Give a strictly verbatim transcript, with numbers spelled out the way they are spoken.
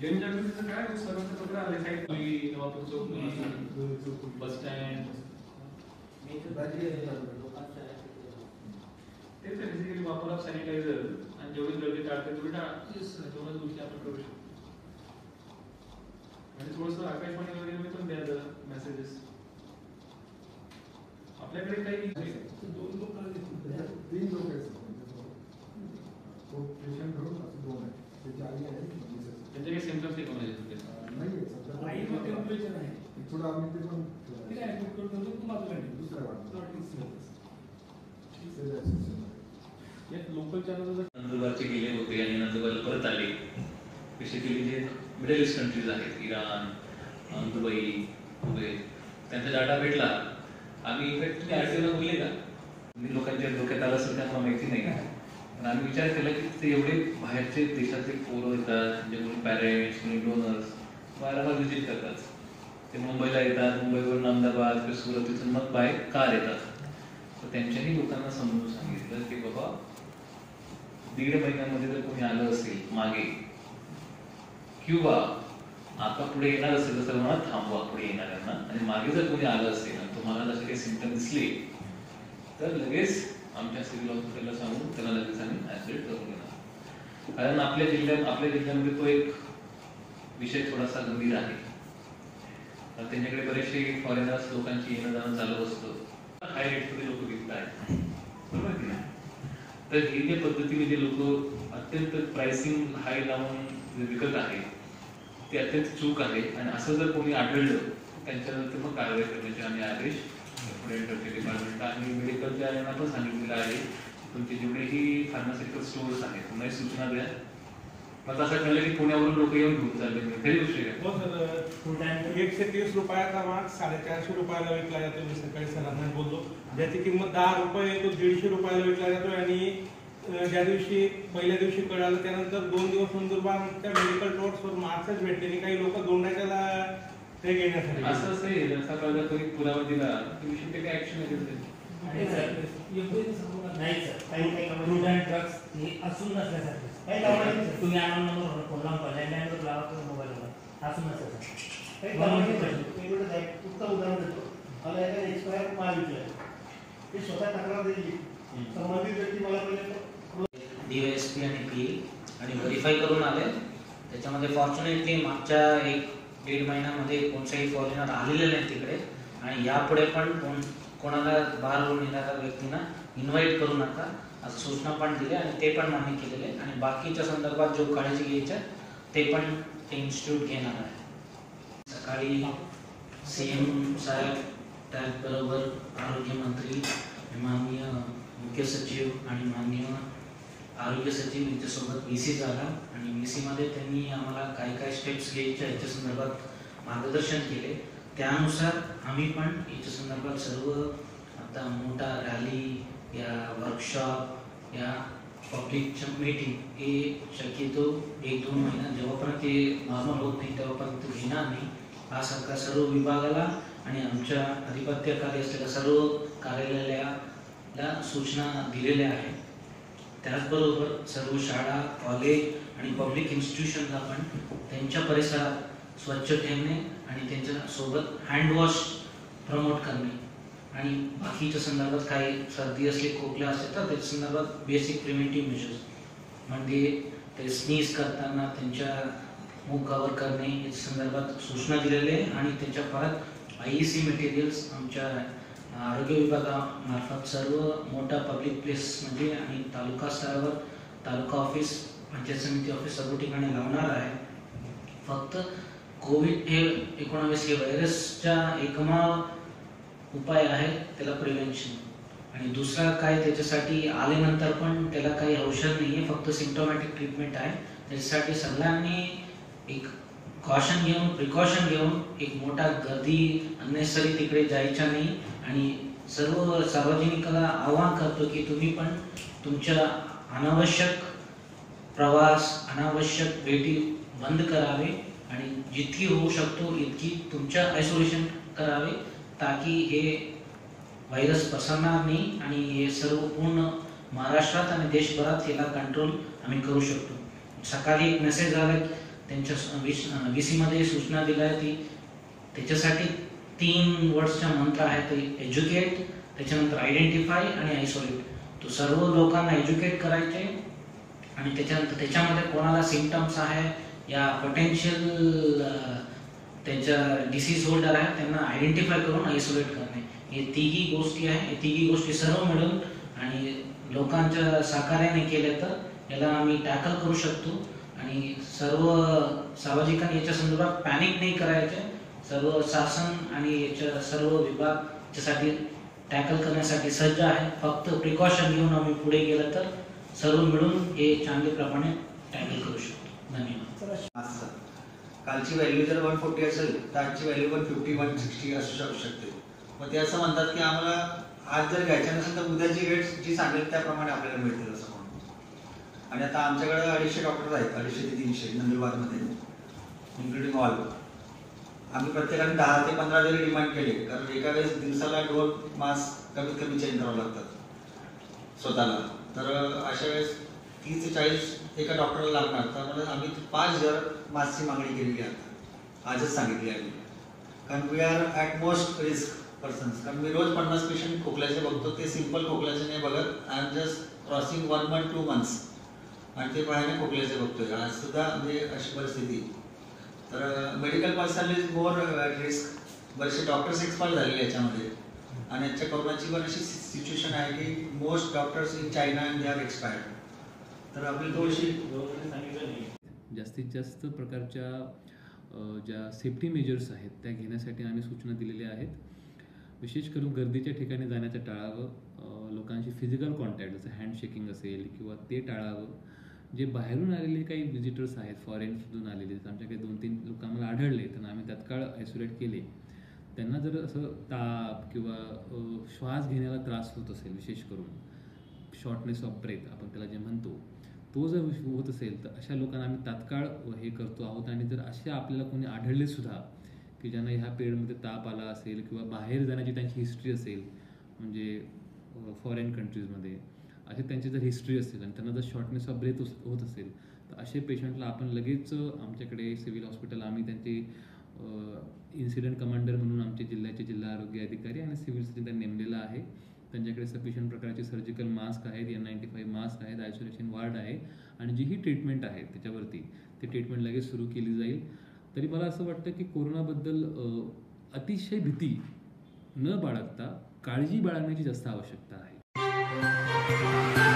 जनजागृतीचं काय सर्वांचं पत्र आले काही नवापूर चौक बस स्टँड तेच बेसिकली वापर ऑफ सॅनिटायझर आणि जेवढी गर्दी टाळते तेवढी टाळा दोनच गोष्टी आपण करू शकतो. आणि थोडंसं आकाशवाणी वगैरे पण द्या जरा मेसेजेस. आपल्याकडे काही दोन लोक तीन लोक आहेत पेशंट घेऊन दोन आहेत त्याची आई आहे त्यांचे काही सिम्पटम्स ते कोणाचे नाही थोडं आम्ही ते पण दुसऱ्या लोकल चॅनल नंदुरबारचे गेले होते आणि नंदुरबारला परत आले. बेसिकली जे मिडल ईस्ट कंट्रीज आहेत इराण दुबई दुबई त्यांचा डाटा भेटला. आम्ही इफेक्ट आरटीओला बोलले का लोकांच्या डोक्यात आलं असेल त्यांना माहिती नाही. पण आम्ही विचार केला की ते एवढे बाहेरचे देशातले पोरं येतात म्हणजे कोणी पॅरेंट्स कोणी डोनर्स वारंवार व्हिजिट करतात. ते मुंबईला येतात मुंबईवरून अहमदाबाद किंवा सुरत तिथून मग बाय कार येतात. तर त्यांच्याही लोकांना समजून सांगितलं की बाबा दीड महिन्यामध्ये जर कोणी आलं असेल मागे किंवा आता पुढे येणार असेल तर सर्वांना थांबवा पुढे येणाऱ्यांना. आणि मागे जर कोणी आलं असेल आणि तुम्हाला जसे काही सिम्पटम दिसले तर लगेच आमच्या सिव्हिल हॉस्पिटलला सांगून त्याला लगेच आम्ही ऍडमिट करून घेणार. कारण आपल्या जिल्ह्यात आपल्या जिल्ह्यामध्ये तो एक विषय थोडासा गंभीर आहे. तर त्यांच्याकडे बरेचसे फॉरेनर्स लोकांची येणं जाणं चालू असतं. हाय रेटमध्ये लोक विकत आहेत बरोबर की नाही. तर ही ज्या पद्धतीने जे लोक अत्यंत प्राइसिंग हाय लावून विकत आहेत ते अत्यंत चूक आहे. आणि असं जर कोणी आढळलं त्यांच्यानंतर मग कारवाई करण्याचे आम्ही आदेश पुढे डिपार्टमेंट आणि मेडिकलच्या यांना पण सांगितलेलं आहे. तुमचे जेवढेही फार्मास्युटिकल स्टोर्स आहेत तुम्हाला सूचना द्या. मग असं कळलं की पुण्यावरून लोक येऊन घेऊन चालले खरी गोष्ट आहे. हो सर एकशे तीस रुपयाचा माग साडेचारशे रुपयाला विकला जातो. मी सकाळी सरांना बोललो ज्याची किंमत दहा रुपये तो दीडशे रुपयाला विकला जातो. आणि ज्या दिवशी पहिल्या दिवशी कळालं त्यानंतर दोन दिवस नंदुरबारच्या मेडिकल स्टोर्सवर मार्क्सच भेटले नाही. काही लोक दोंडाच्याला ते घेण्यासाठी असं असेल असा कळलं तरी पुरावा दिला तर विषयी काही ऍक्शन घेतली नाही सर. काही काही फ्रूट अँड ड्रग्स हे असून नसल्यासारखे काही लावणार तुम्ही आणून नंबर फोन लावून लँडलाईनवर लावा मोबाईलवर असून नसल्यासारखे काही उत्तम उदाहरण देतो. मला एखादा एक्सपायर माल विकलाय ते स्वतः तक्रार दिली संबंधित व्यक्ती मला पहिले डीवायएसपी आणि पी आणि व्हेरीफाय करून आले. त्याच्यामध्ये फॉर्च्युनेटली मागच्या एक दीड महिन्यामध्ये कोणताही फॉरेनर आलेले नाही तिकडे. आणि यापुढे पण कोण कोणाला बाहेरून येणाऱ्या व्यक्तींना इन्व्हाइट करू नका असं सूचना पण दिल्या आणि ते पण मान्य केलेले. आणि बाकीच्या संदर्भात जो काळजी घ्यायच्या ते पण ते इन्स्टिट्यूट घेणार आहे. सकाळी सीएम साहेब त्याचबरोबर आरोग्यमंत्री माननीय मुख्य सचिव आणि माननीय आरोग्य सचिव यांच्यासोबत व्हीसी झाला. आणि व्हीसीमध्ये त्यांनी आम्हाला काय काय स्टेप्स घ्यायच्या याच्या संदर्भात मार्गदर्शन केले. त्यानुसार आम्ही पण याच्या संदर्भात सर्व आता मोठा रॅली या वर्कशॉप या पब्लिकच्या मीटिंग हे शक्यतो एक दोन महिना जेव्हापर्यंत ते नॉर्मल होत नाही तेव्हापर्यंत घेणार नाही. हा सरकार सर्व विभागाला आणि आमच्या अधिपत्याखाली असलेल्या सर्व कार्यालयाला सूचना दिलेल्या आहेत. त्याचबरोबर सर्व शाळा कॉलेज आणि पब्लिक इन्स्टिट्यूशनला पण त्यांच्या परिसरात स्वच्छ ठेवणे आणि त्यांच्या सोबत हँडवॉश प्रमोट करणे. आणि बाकीच्या संदर्भात काही सर्दी असली खोकला असेल तर त्याच्या संदर्भात बेसिक प्रिव्हेंटिव्ह मेजर्स म्हणजे ते स्नीज करताना त्यांच्या मुख कव्हर करणे याच्या संदर्भात सूचना दिलेल्या आहे. आणि त्यांच्या परत आय ई सी मटेरियल्स आमच्या आरोग्य विभागामार्फत सर्व मोठ्या पब्लिक प्लेसमध्ये आणि तालुका स्तरावर तालुका ऑफिस पंचायत समिती ऑफिस सर्व ठिकाणी लावणार आहे. फक्त कोविड हे एकोणावीस हे व्हायरसच्या एकमेव उपाय आहे त्याला प्रिव्हेन्शन. आणि दुसरा काय त्याच्यासाठी आल्यानंतर पण त्याला काही औषध नाही आहे फक्त सिम्प्टोमॅटिक ट्रीटमेंट आहे. त्याच्यासाठी सगळ्यांनी एक कॉशन घेऊन प्रिकॉशन घेऊन एक मोठा गर्दी अननेसरी तिकडे जायच्या नाही. आणि सर्व सार्वजनिकाला आवाहन करतो की तुम्ही पण तुमच्या अनावश्यक प्रवास अनावश्यक भेटी बंद करावे आणि जितकी होऊ शकतो इतकी तुमच्या आयसोलेशन करावे ताकी हे व्हायरस पसरणार नाही आणि हे सर्व पूर्ण महाराष्ट्रात आणि देशभरात याला कंट्रोल आम्ही करू शकतो. सकाळी एक मेसेज आला त्यांच्या व्ही सीमध्ये सूचना दिल्या आहे ती त्याच्यासाठी तीन वर्ड्सचा मंत्र आहे ते एज्युकेट, त्याच्यानंतर आयडेंटिफाय आणि आयसोलेट. तो सर्व लोकांना एज्युकेट करायचे आणि त्याच्यानंतर त्याच्यामध्ये कोणाला सिम्पटम्स आहे या पोटेन्शियल त्यांच्या डिसीज होल्डर आहे त्यांना आयडेंटिफाय करून आयसोलेट करणे. हे तिघी गोष्टी आहे. हे तिघी गोष्टी सर्व मिळून आणि लोकांच्या सहकार्याने केले तर याला आम्ही टॅकल करू शकतो. आणि सर्व सार्वजनिकांनी याच्या संदर्भात पॅनिक नाही करायचे. सर्व शासन आणि याच्या सर्व विभाग याच्यासाठी टॅकल करण्यासाठी सज्ज आहे. फक्त प्रिकॉशन घेऊन आम्ही पुढे गेलं तर सर्व मिळून हे चांगल्या प्रमाणे टॅकल करू शकतो. धन्यवाद. कालची व्हॅल्यू जर वन फोर्टी असेल तर आजची value one fifty one sixty असू शकू शकते. मग ते असं म्हणतात की आम्हाला आज जर घ्यायच्या नसेल तर उद्याची रेट्स जी सांगेल त्याप्रमाणे आपल्याला मिळतील असं म्हणून. आणि आता आमच्याकडे अडीचशे डॉक्टर आहेत, अडीचशे ते तीनशे नंदुरबारमध्ये इन्क्लुडिंग ऑल. आम्ही प्रत्येकाने दहा ते पंधरा जरी डिमांड केले कारण एका वेळेस दिवसाला दोन मास्क कमीत कमी चेंज करावं लागतात स्वतःला. तर अशा वेळेस तीस ते चाळीस एका डॉक्टरला लागणार. त्यामुळे आम्ही पाच हजार मास्कची मागणी केलेली आहे आजच सांगितली आहे. कारण we are at most risk persons. कारण मी रोज पन्नास पेशंट खोकल्याचे बघतो. ते सिम्पल खोकल्याचे नाही बघत. I am just crossing one month two months आणि ते पाहायला खोकल्याचे बघतोय आज सुद्धा म्हणजे अशी परिस्थिती. तर medical personal is more at risk. बरेचसे डॉक्टर्स एक्सपायर झालेले याच्यामध्ये आणि याच्या कोरोनाची पण अशी सिच्युएशन आहे की most doctors in China and they are expired. तर आपली थोडीशी जास्तीत जास्त प्रकारच्या ज्या सेफ्टी मेजर्स आहेत त्या घेण्यासाठी आम्ही सूचना दिलेल्या आहेत. विशेष करून गर्दीच्या ठिकाणी जाण्याचं टाळावं. लोकांशी फिजिकल कॉन्टॅक्ट जसं हँडशेकिंग असेल किंवा ते टाळावं. जे बाहेरून आलेले काही विजिटर्स आहेत फॉरेनमधून आलेले आमच्याकडे दोन तीन लोक आम्हाला आढळले त्यांना आम्ही तात्काळ आयसोलेट केले. त्यांना जर असं ताप किंवा श्वास घेण्याला त्रास होत असेल विशेष करून शॉर्टनेस ऑफ ब्रेथ आपण त्याला जे म्हणतो तो जर होत असेल तर अशा लोकांना आम्ही तात्काळ हे करतो आहोत. आणि जर असे आपल्याला कोणी आढळले सुद्धा की ज्यांना ह्या पिरियडमध्ये ताप आला असेल किंवा बाहेर जाण्याची त्यांची हिस्ट्री असेल म्हणजे फॉरेन कंट्रीजमध्ये असे त्यांची जर हिस्ट्री असेल आणि त्यांना जर शॉर्टनेस ऑफ ब्रेथ होत असेल तर असे पेशंटला आपण लगेच आमच्याकडे सिव्हिल हॉस्पिटल आम्ही त्यांचे इन्सिडेंट कमांडर म्हणून आमचे जिल्ह्याचे जिल्हा आरोग्य अधिकारी आणि सिव्हिल सर्जन त्यांनी नेमलेला आहे. त्यांच्याकडे सफिशियंट प्रकारचे सर्जिकल मास्क आहेत, एन नाईन्टी फाईव्ह मास्क आहेत, आयसोलेशन वार्ड आहे आणि जी ही ट्रीटमेंट आहे त्याच्यावरती ती ट्रीटमेंट लगेच सुरू केली जाईल. तरी मला असं वाटतं की कोरोनाबद्दल अतिशय भीती न बाळगता काळजी बाळगण्याची जास्त आवश्यकता आहे.